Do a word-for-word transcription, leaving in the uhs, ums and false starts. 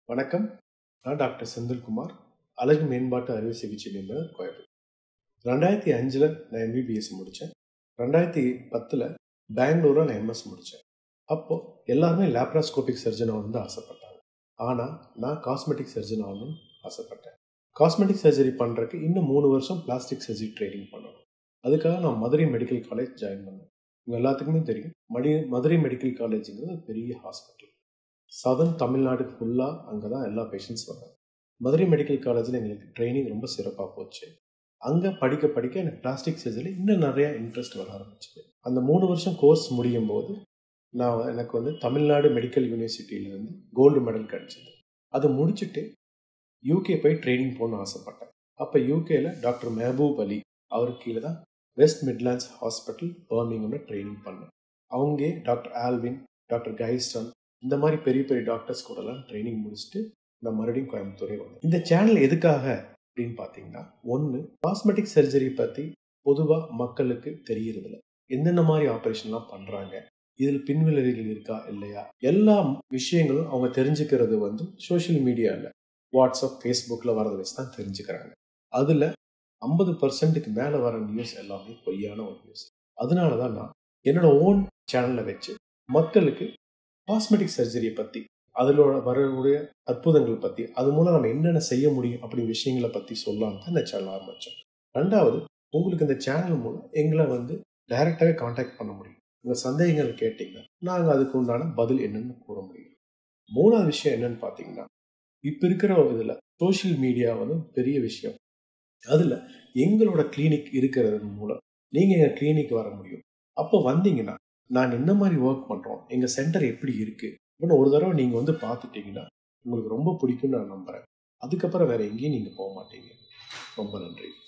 வணக்கம். நான் டாக்டர் செந்தில் குமார், அழகு மேம்பாட்டு அறுவை சிகிச்சை நிபுணர், கோயம்புத்தூர். ரெண்டாயிரத்தி அஞ்சில் நான் எம்பிபிஎஸ் முடித்தேன். ரெண்டாயிரத்தி பத்தில் பெங்களூரில் நான் எம்எஸ் முடித்தேன். அப்போது எல்லாருமே லேப்ராஸ்கோபிக் சர்ஜன் ஆகணும்னு ஆசைப்பட்டாங்க. ஆனால் நான் காஸ்மெட்டிக் சர்ஜன் ஆகணும்னு ஆசைப்பட்டேன். காஸ்மெட்டிக் சர்ஜரி பண்ணுறதுக்கு இன்னும் மூணு வருஷம் பிளாஸ்டிக் சர்ஜரி ட்ரைனிங் பண்ணணும். அதுக்காக நான் மதுரை மெடிக்கல் காலேஜ் ஜாயின் பண்ணேன். உங்கள் எல்லாத்துக்குமே தெரியும், மடி மதுரை மெடிக்கல் காலேஜுங்கிறது பெரிய ஹாஸ்பிட்டல். சதர்ன் தமிழ்நாடு ஃபுல்லாக அங்கே தான் எல்லா பேஷண்ட்ஸ் வராங்க. மதுரை மெடிக்கல் காலேஜில் எங்களுக்கு ட்ரைனிங் ரொம்ப சிறப்பாக போச்சு. அங்கே படிக்க படிக்க எனக்கு பிளாஸ்டிக் சர்ஜரி இன்னும் நிறையா இன்ட்ரெஸ்ட் வர ஆரம்பிச்சிது. அந்த மூணு வருஷம் கோர்ஸ் முடியும் போது நான் எனக்கு வந்து தமிழ்நாடு மெடிக்கல் யூனிவர்சிட்டியிலேருந்து கோல்டு மெடல் கிடச்சிது. அதை முடிச்சுட்டு யூகே போய் ட்ரைனிங் போகணுன்னு ஆசைப்பட்டேன். அப்போ யூகேயில் டாக்டர் மெஹபூப் அலி அவர் கீழே தான் வெஸ்ட் மிட்லாண்ட்ஸ் ஹாஸ்பிட்டல் பர்மிங்ஹாமில் ட்ரைனிங் பண்ணேன். அவங்க டாக்டர் ஆல்வின், டாக்டர் கைஸ்டன், இந்த மாதிரி பெரிய பெரிய டாக்டர்ஸ் கூடலாம் ட்ரைனிங் முடிச்சுட்டு நான் மறுபடியும் கோயம்புத்தூரே வந்தேன். இந்த சேனல் எதுக்காக அப்படின்னு பார்த்தீங்கன்னா, ஒன்று காஸ்மெட்டிக் சர்ஜரி பற்றி பொதுவாக மக்களுக்கு தெரியறதில்ல. என்னென்ன மாதிரி ஆப்ரேஷன்லாம் பண்ணுறாங்க, இதில் பின்விளைவுகள் இருக்கா இல்லையா, எல்லா விஷயங்களும் அவங்க தெரிஞ்சுக்கிறது வந்து சோஷியல் மீடியாவில் வாட்ஸ்அப், ஃபேஸ்புக்கில் வரதை வச்சு தான் தெரிஞ்சுக்கிறாங்க. அதில் ஐம்பது பர்சன்ட்டுக்கு மேலே வர நியூஸ் எல்லாமே பொய்யான ஒரு நியூஸ். அதனால தான் நான் என்னோட ஓன் சேனலில் வச்சு மக்களுக்கு காஸ்மெட்டிக் சர்ஜரியை பற்றி, அதில் வரக்கூடிய அற்புதங்கள் பற்றி, அது மூலம் நம்ம என்னென்ன செய்ய முடியும் அப்படி விஷயங்களை பற்றி சொல்லலான்னு தான் இந்த சேனல் ஆரம்பித்தோம். ரெண்டாவது, உங்களுக்கு இந்த சேனல் மூலம் எங்களை வந்து டைரெக்டாகவே காண்டாக்ட் பண்ண முடியும். உங்கள் சந்தேகங்கள் கேட்டிங்கன்னா நாங்கள் அதுக்கு உண்டான பதில் என்னென்னு கூற முடியும். மூணாவது விஷயம் என்னென்னு பார்த்தீங்கன்னா, இப்போ இருக்கிற இதில் சோஷியல் மீடியா வந்து பெரிய விஷயம். அதில் எங்களோட கிளினிக் இருக்கிறது மூலம் நீங்கள் எங்கள் கிளினிக் வர முடியும். அப்போ வந்தீங்கன்னா நாங்கள் என்ன மாதிரி ஒர்க் பண்ணுறோம், எங்கள் சென்டர் எப்படி இருக்குது அப்படின்னு ஒரு தடவை நீங்கள் வந்து பார்த்துட்டிங்கன்னா உங்களுக்கு ரொம்ப பிடிக்கும்னு நான் நம்புகிறேன். அதுக்கப்புறம் வேறு எங்கேயும் நீங்கள் போக மாட்டீங்க. ரொம்ப நன்றி.